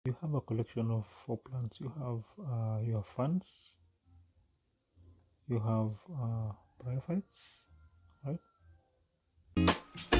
You have a collection of four plants. You have your ferns, you have bryophytes, right?